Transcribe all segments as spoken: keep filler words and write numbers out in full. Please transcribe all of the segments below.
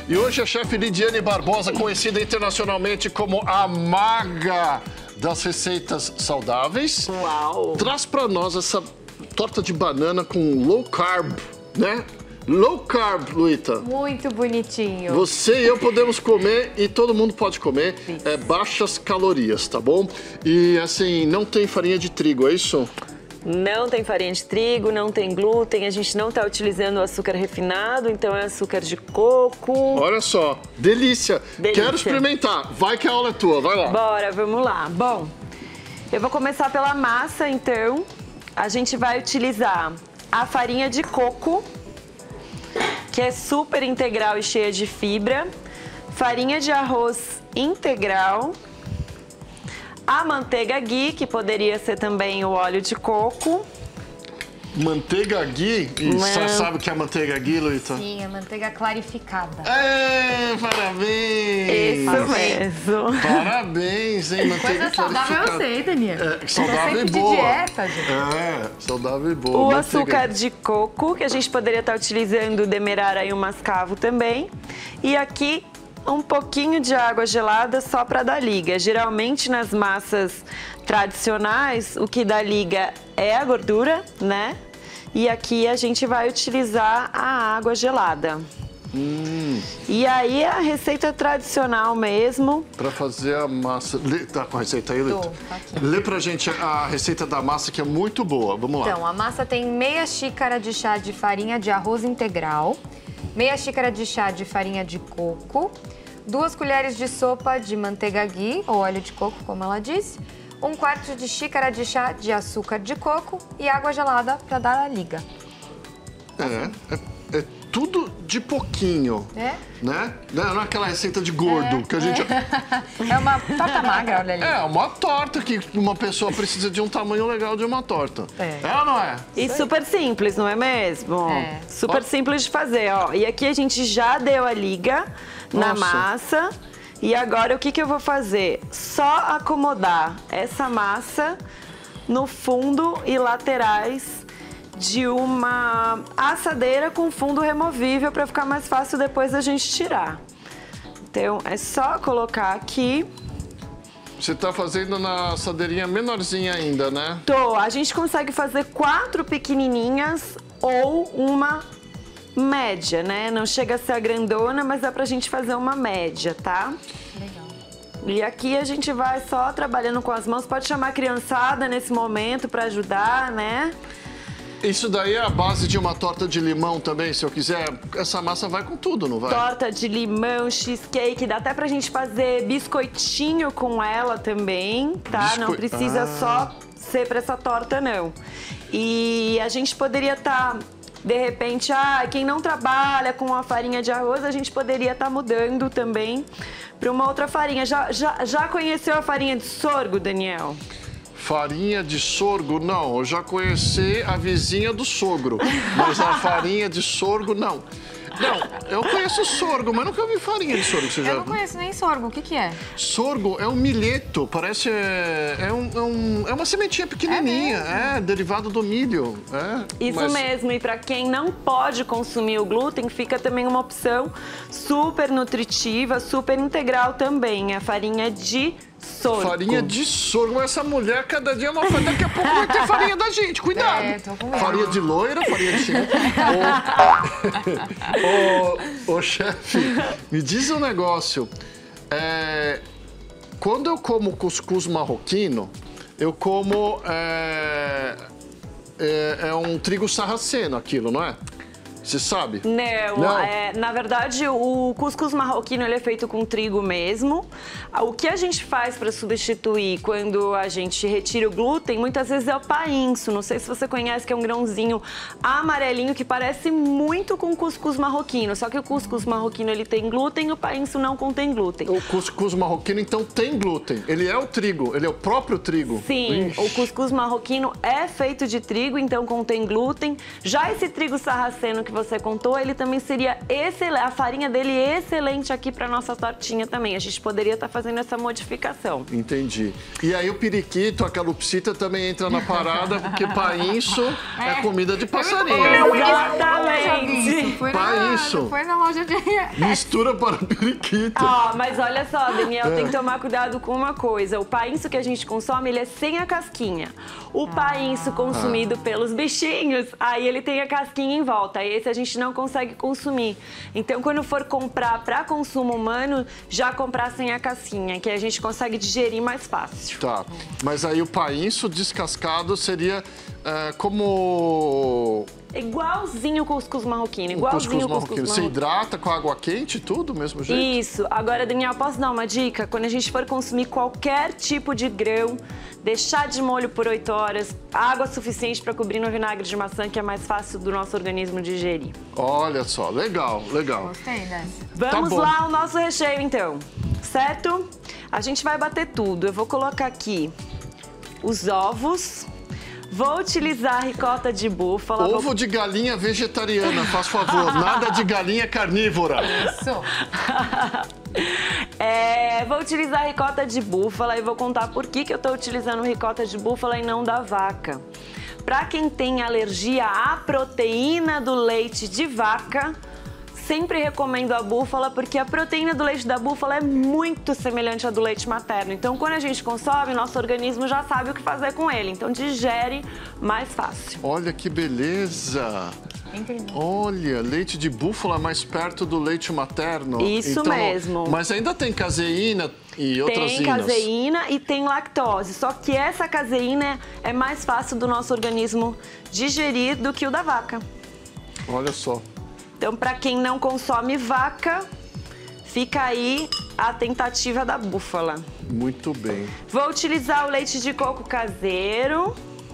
E hoje a chefe Lidiane Barbosa, conhecida internacionalmente como a maga das receitas saudáveis, Uau! traz para nós essa torta de banana com low carb, né? Low carb, Luíta. Muito bonitinho. Você e eu podemos comer e todo mundo pode comer. É baixas calorias, tá bom? E assim, não tem farinha de trigo, é isso? Não tem farinha de trigo, não tem glúten, a gente não está utilizando o açúcar refinado, então é açúcar de coco. Olha só, delícia. Delícia. Quero experimentar. Vai que a aula é tua, vai lá. Bora, vamos lá. Bom, eu vou começar pela massa, então. A gente vai utilizar a farinha de coco, que é super integral e cheia de fibra, farinha de arroz integral, a manteiga ghee, que poderia ser também o óleo de coco. Manteiga ghee? E você Man... sabe o que é manteiga ghee, Luíta? Sim, é manteiga clarificada. É, parabéns! Isso mesmo. Parabéns, hein? Manteiga Coisa saudável eu clarificada. sei, Daniel. É, saudável e de boa. dieta, gente. É, saudável e boa. O Manteiga... açúcar de coco, que a gente poderia estar utilizando o demerara e o mascavo também. E aqui um pouquinho de água gelada só para dar liga. Geralmente nas massas tradicionais, o que dá liga é a gordura, né? E aqui a gente vai utilizar a água gelada. Hum. E aí a receita tradicional mesmo. Para fazer a massa... Lê, tá com a receita aí, Luíta? Tô, tá aqui. Lê pra gente a receita da massa, que é muito boa. Vamos lá. Então, a massa tem meia xícara de chá de farinha de arroz integral, meia xícara de chá de farinha de coco, duas colheres de sopa de manteiga ghee, ou óleo de coco, como ela disse, um quarto de xícara de chá de açúcar de coco e água gelada para dar a liga. É, é, é tudo de pouquinho. É? Né? Não é aquela receita de gordo É, que a gente... É uma torta magra, olha ali. É, uma torta que uma pessoa precisa de um tamanho legal de uma torta. É. É ou não é? E super simples, não é mesmo? É. Super Ó. simples de fazer, ó. E aqui a gente já deu a liga na Nossa. massa. E agora o que que eu vou fazer? Só acomodar essa massa no fundo e laterais de uma assadeira com fundo removível para ficar mais fácil depois da gente tirar. Então é só colocar aqui. Você tá fazendo na assadeirinha menorzinha ainda, né? Tô, a gente consegue fazer quatro pequenininhas ou uma média, né? Não chega a ser a grandona, mas dá pra gente fazer uma média, tá? Legal. E aqui a gente vai só trabalhando com as mãos. Pode chamar a criançada nesse momento pra ajudar, né? Isso daí é a base de uma torta de limão também, se eu quiser. Essa massa vai com tudo, não vai? Torta de limão, cheesecake, dá até pra gente fazer biscoitinho com ela também, tá? Biscoi- Não precisa Ah. só ser pra essa torta, não. E a gente poderia estar, de repente, ah, quem não trabalha com a farinha de arroz, a gente poderia estar mudando também pra uma outra farinha. Já, já, já conheceu a farinha de sorgo, Daniel? Farinha de sorgo, não. Eu já conheci a vizinha do sogro, mas a farinha de sorgo, não. Não, eu conheço sorgo, mas nunca vi farinha de sorgo. Você já... Eu não conheço nem sorgo, o que que é? Sorgo é um milheto, parece... É, é, um, é, um- é uma sementinha pequenininha, é, derivado do milho. É, Isso mas- mesmo, e para quem não pode consumir o glúten, fica também uma opção super nutritiva, super integral também, a farinha de sorgo. Farinha de sorgo, mas essa mulher cada dia é uma coisa. Daqui a pouco vai ter farinha da gente, cuidado. É, tô com medo. Farinha de loira, farinha de xingu. Ô, ô, ô, chefe, me diz um negócio. É, quando eu como cuscuz marroquino, eu como... É, é, é um trigo sarraceno aquilo, não é? Você sabe? Não, Não? é, na verdade o cuscuz marroquino ele é feito com trigo mesmo. O que a gente faz para substituir quando a gente retira o glúten, muitas vezes é o painço. Não sei se você conhece, que é um grãozinho amarelinho que parece muito com o cuscuz marroquino. Só que o cuscuz marroquino ele tem glúten e o painço não contém glúten. O cuscuz marroquino, então, tem glúten. Ele é o trigo, ele é o próprio trigo. Sim, Ixi. o cuscuz marroquino é feito de trigo, então contém glúten. Já esse trigo sarraceno que você contou, ele também seria excelente, a farinha dele é excelente aqui para nossa tortinha também. A gente poderia estar fazendo essa modificação. Entendi. E aí o periquito, a calopsita também entra na parada, porque painço é, é comida de passarinho. Exatamente. Foi na, Painço. foi na loja de... Mistura para periquito. Ó, mas olha só, Daniel, é. tem que tomar cuidado com uma coisa. O painço que a gente consome, ele é sem a casquinha. O ah. painço consumido ah. pelos bichinhos, aí ele tem a casquinha em volta. Esse a gente não consegue consumir. Então, quando for comprar para consumo humano, já comprar sem a casquinha, que a gente consegue digerir mais fácil. Tá, mas aí o painço descascado seria uh, como... Igualzinho o cuscuz marroquino, igualzinho o cuscuz marroquino. Você hidrata com água quente e tudo, do mesmo jeito? Isso. Agora, Daniel, posso dar uma dica? Quando a gente for consumir qualquer tipo de grão, deixar de molho por oito horas, água suficiente para cobrir no vinagre de maçã, que é mais fácil do nosso organismo digerir. Olha só, legal, legal. Gostei dessa. Vamos tá lá ao nosso recheio, então. Certo? A gente vai bater tudo. Eu vou colocar aqui os ovos. Vou utilizar ricota de búfala. Ovo vou... de galinha vegetariana, faz favor. Nada de galinha carnívora. Isso. é, vou utilizar ricota de búfala e vou contar por que, que eu estou utilizando ricota de búfala e não da vaca. Para quem tem alergia à proteína do leite de vaca, sempre recomendo a búfala, porque a proteína do leite da búfala é muito semelhante à do leite materno. Então, quando a gente consome, nosso organismo já sabe o que fazer com ele. Então, digere mais fácil. Olha que beleza! Incrível. Olha, leite de búfala mais perto do leite materno. Isso então, mesmo. Mas ainda tem caseína e outras Tem caseína e tem lactose. Só que essa caseína é mais fácil do nosso organismo digerir do que o da vaca. Olha só. Então, para quem não consome vaca, fica aí a tentativa da búfala. Muito bem. Vou utilizar o leite de coco caseiro.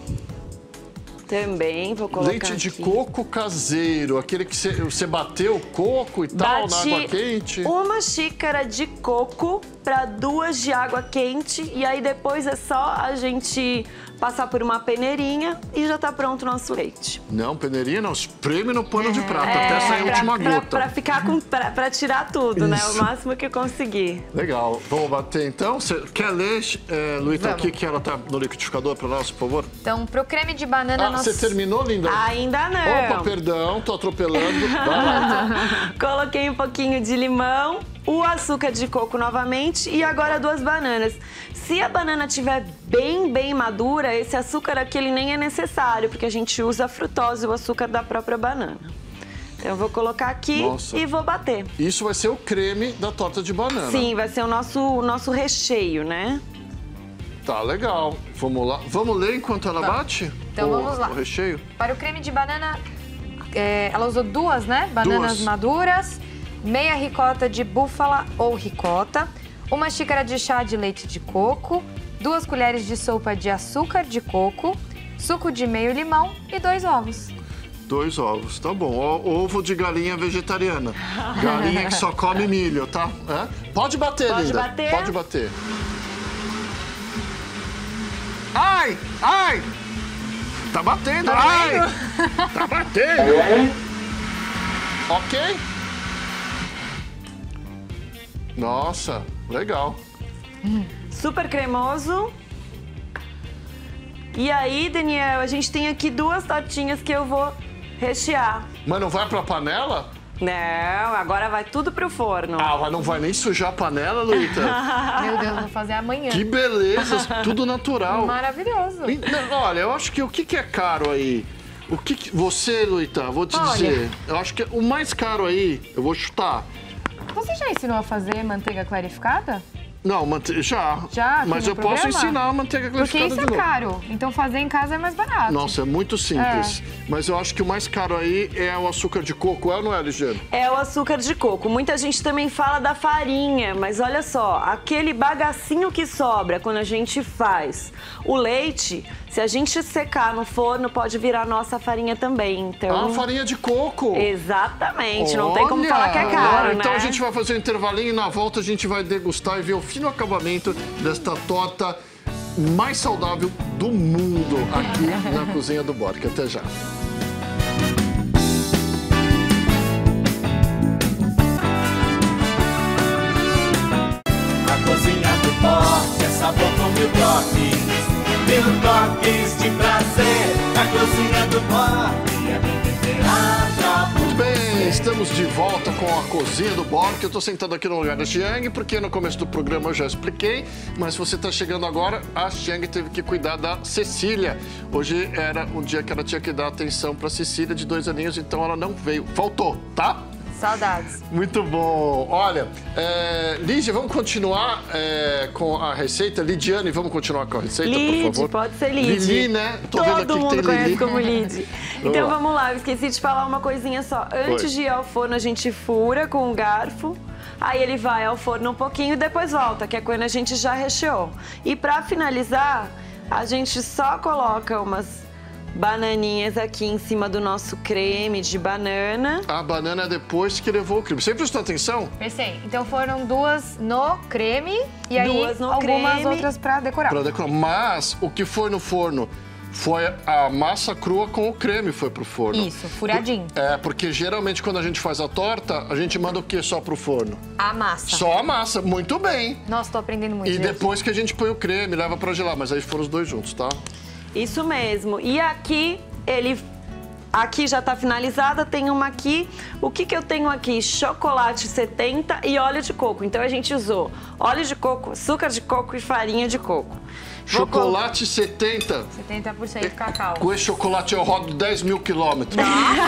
Também vou colocar Leite de aqui. coco caseiro, aquele que você bateu o coco e tal, Bati na água quente. uma xícara de coco para duas de água quente e aí depois é só a gente passar por uma peneirinha e já tá pronto o nosso leite. Não, peneirinha não, espreme no pano de prata, É, até sair a pra, última pra, gota. Pra ficar com, pra, pra tirar tudo, né? Isso. O máximo que eu conseguir. Legal, vamos bater então. Você quer ler, é, Luíta, Vamos. aqui que ela tá no liquidificador para nós, por favor? Então, pro creme de banana... Ah, nós... você terminou, linda? Ainda não. Opa, perdão, tô atropelando. Vai lá. Coloquei um pouquinho de limão, o açúcar de coco novamente e agora duas bananas. Se a banana estiver bem, bem madura, esse açúcar aqui ele nem é necessário, porque a gente usa a frutose, o açúcar da própria banana. Então eu vou colocar aqui Nossa. e vou bater. Isso vai ser o creme da torta de banana. Sim, vai ser o nosso, o nosso recheio, né? Tá, legal. Vamos lá. Vamos ler enquanto ela Vamos. bate? Então o, vamos lá. O recheio? Para o creme de banana, é, ela usou duas, né? Bananas Duas. maduras, meia ricota de búfala ou ricota, uma xícara de chá de leite de coco, duas colheres de sopa de açúcar de coco, suco de meio limão e dois ovos. Dois ovos, tá bom. O, ovo de galinha vegetariana. Galinha que só come milho, tá? É? Pode bater, Pode linda. bater? Pode bater. Ai! Ai! Tá batendo! Tá ai! vendo? Tá batendo! Ok? Nossa, legal. Super cremoso. E aí, Daniel, a gente tem aqui duas tortinhas que eu vou rechear. Mas não vai pra panela? Não, agora vai tudo pro forno. Ah, mas não vai nem sujar a panela, Luíta? Meu Deus, vou fazer amanhã. Que beleza, tudo natural. Maravilhoso. E, não, olha, eu acho que o que, que é caro aí? O que, que você, Luíta, vou te Olha. dizer. Eu acho que o mais caro aí, eu vou chutar. Você já ensinou a fazer manteiga clarificada? Não, mante... já. Já? Aqui Mas no eu programa? posso ensinar a manteiga Porque clarificada isso de é novo. caro, então fazer em casa é mais barato. Nossa, é muito simples. Mas eu acho que o mais caro aí é o açúcar de coco, é ou não é, Ligiane? É o açúcar de coco. Muita gente também fala da farinha, mas olha só, aquele bagacinho que sobra quando a gente faz o leite, se a gente secar no forno, pode virar nossa farinha também. Então... Ah, farinha de coco! Exatamente, não tem como falar que é caro, Agora, né? então a gente vai fazer um intervalinho e na volta a gente vai degustar e ver o fino acabamento desta torta mais saudável do mundo aqui na cozinha do Bork. Até já. toques de prazer na cozinha do Borg. É bem temperada. Muito bem, estamos de volta com a cozinha do Borg. Eu tô sentado aqui no lugar da Xiang, porque no começo do programa eu já expliquei, mas se você tá chegando agora, a Xiang teve que cuidar da Cecília. Hoje era um dia que ela tinha que dar atenção pra Cecília, de dois aninhos, então ela não veio. Faltou, tá? Saudades. Muito bom. Olha, é, Lígia, vamos continuar é, com a receita? Lidiane, vamos continuar com a receita, Lid, por favor? pode ser Lid. Lili, né? Tô Todo vendo aqui mundo que tem conhece Lili. como Lid. Então lá. vamos lá, eu esqueci de falar uma coisinha só. Antes Oi. de ir ao forno, a gente fura com o garfo. Aí ele vai ao forno um pouquinho e depois volta, que é quando a gente já recheou. E pra finalizar, a gente só coloca umas bananinhas aqui em cima do nosso creme de banana. A banana é depois que levou o creme. Você prestou atenção? Pensei. Então foram duas no creme e aí Duas no algumas creme. outras pra decorar. Pra decorar. Mas o que foi no forno foi a massa crua com o creme foi pro forno. Isso, furadinho. É, porque geralmente quando a gente faz a torta, a gente manda o quê só pro forno? A massa. Só a massa, muito bem. Nossa, tô aprendendo muito. E gente. depois que a gente põe o creme, leva pra gelar, mas aí foram os dois juntos, tá? Isso mesmo. E aqui, ele... Aqui já tá finalizada, tem uma aqui. O que que eu tenho aqui? Chocolate setenta e óleo de coco. Então a gente usou óleo de coco, açúcar de coco e farinha de coco. Vou Chocolate setenta. setenta por cento cacau. Com esse chocolate eu rodo dez mil quilômetros.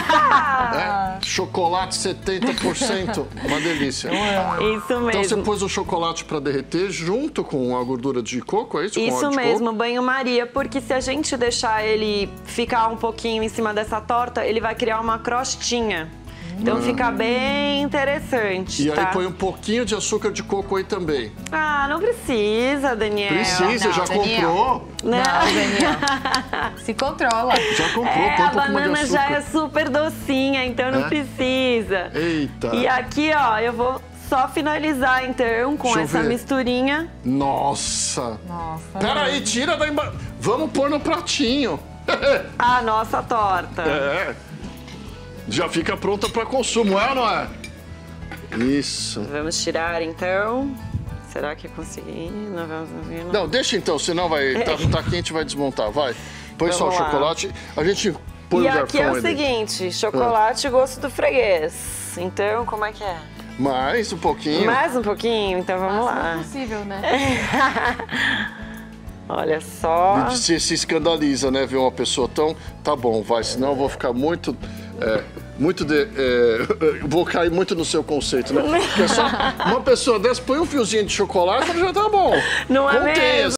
É, chocolate setenta por cento. Uma delícia. Isso mesmo. Então você pôs o chocolate para derreter junto com a gordura de coco, é isso? Com Isso óleo de mesmo, coco? banho-maria, porque se a gente deixar ele ficar um pouquinho em cima dessa torta, ele vai criar uma crostinha. Então fica bem interessante, E tá? aí põe um pouquinho de açúcar de coco aí também. Ah, não precisa, Daniel. Precisa, não, já Daniel. comprou? Não. Não, Daniel. Se controla. Já comprou, É, põe um a pouco mais de banana açúcar. já é super docinha, então não É? precisa. Eita. E aqui, ó, eu vou só finalizar, então, com Deixa eu essa ver. misturinha. Nossa. Nossa. Peraí, tira da embalagem. Vamos pôr no pratinho. A nossa torta. É. Já fica pronta para consumo, é ou não é? Isso. Vamos tirar, então. Será que consegui? Não vamos ver, não. Não, deixa então, senão vai tá, tá quente, vai desmontar, vai. Põe só o Vamos lá. chocolate. A gente põe E o garfão aqui é o aí dentro. seguinte, chocolate gosto do freguês. Então, como é que é? Mais um pouquinho. Mais um pouquinho? Então vamos Não lá. é possível, né? Olha só. Você se escandaliza, né? Ver uma pessoa tão... Tá bom, vai, senão eu vou ficar muito... é, muito de... é, vou cair muito no seu conceito, né? Porque é só uma pessoa dessa, põe um fiozinho de chocolate, já tá bom. Não é Contenha, mesmo?